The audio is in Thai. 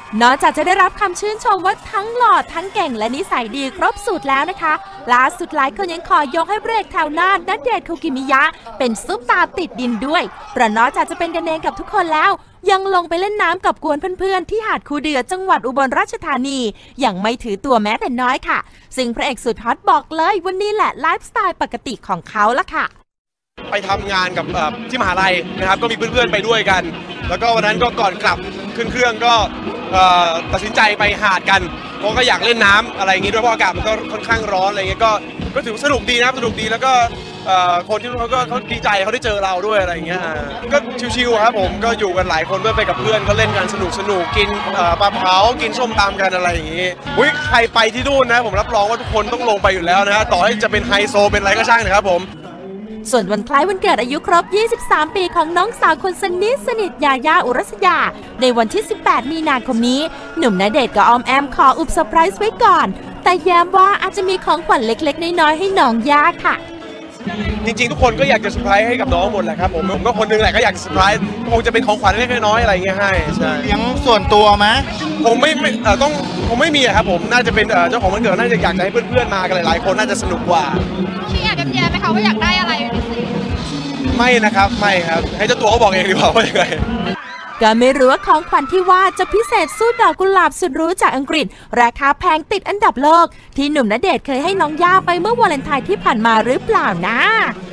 นอกจากจะได้รับคำชื่นชมว่าทั้งหล่อทั้งเก่งและนิสัยดีครบสูตรแล้วนะคะล่าสุดหลายคนยังขอยกให้พระเอกแถวหน้าณเดชน์ คูกิมิยะเป็นซุปตาติดดินด้วยเพราะนอกจากจะเป็นกันเองกับทุกคนแล้วยังลงไปเล่นน้ำกับกวนเพื่อนๆที่หาดคูเดือจังหวัดอุบลราชธานีอย่างไม่ถือตัวแม้แต่น้อยค่ะซึ่งพระเอกสุดฮอตบอกเลยวันนี้แหละไลฟ์สไตล์ปกติของเขาละค่ะไปทำงานกับที่มหาลัยนะครับก็มีเพื่อนๆไปด้วยกันแล้วก็วันนั้นก็ก่อนกลับขึ้นเครื่องก็ตัดสินใจไปหาดกันเพราะก็อยากเล่นน้ำอะไรอย่างงี้ด้วยเพราะอากาศมันก็ค่อนข้างร้อนอะไรเงี้ยก็ถือสนุกดีนะครับสนุกดีแล้วก็คนที่เขาดีใจเขาได้เจอเราด้วยอะไรเงี้ยก็ชิวๆครับผมก็อยู่กันหลายคนด้วยไปกับเพื่อนก็เล่นกันสนุกกินปลาเผากินส้มตำกันอะไรอย่างงี้ใครไปที่นู่นนะผมรับรองว่าทุกคนต้องลงไปอยู่แล้วนะฮะต่อให้จะเป็นไฮโซเป็นอะไรก็ช่างนะครับผมส่วนวันคล้ายวันเกิดอายุครบ 23 ปีของน้องสาวคนสนิทยาย่าอุรัสยาในวันที่ 18 มีนาคมนี้หนุ่มณเดชน์กับออมแอมขออุบเซอร์ไพรส์ไว้ก่อนแต่แย้มว่าอาจจะมีของขวัญเล็กๆน้อยๆให้น้องย่าค่ะจริงๆทุกคนก็อยากจะเซอร์ไพรส์ให้กับน้องหมดแหละครับผมก็คนนึงแหละก็อยากจะเซอร์ไพรส์คงจะเป็นของขวัญเล็กๆน้อยๆอะไรเงี้ยให้ใช่เลี้ยงส่วนตัวไหมผมไม่มีครับผมน่าจะเป็นเจ้าของวันเกิดน่าจะอยากจะให้เพื่อนๆมากันหลายๆคนน่าจะสนุกกว่าพี่แอบแย้มไหมคะว่าอยากได้อะไรไม่นะครับไม่ครับให้เจ้าตัวเขาบอกเองดีกว่าว่ายังไงก็ไม่รู้ว่าของขวัญที่ว่าจะพิเศษสู้ดอกกุหลาบสุดหรูจากอังกฤษราคาแพงติดอันดับโลกที่หนุ่มณเดชน์เคยให้น้องย่าไปเมื่อวาเลนไทน์ที่ผ่านมาหรือเปล่านะ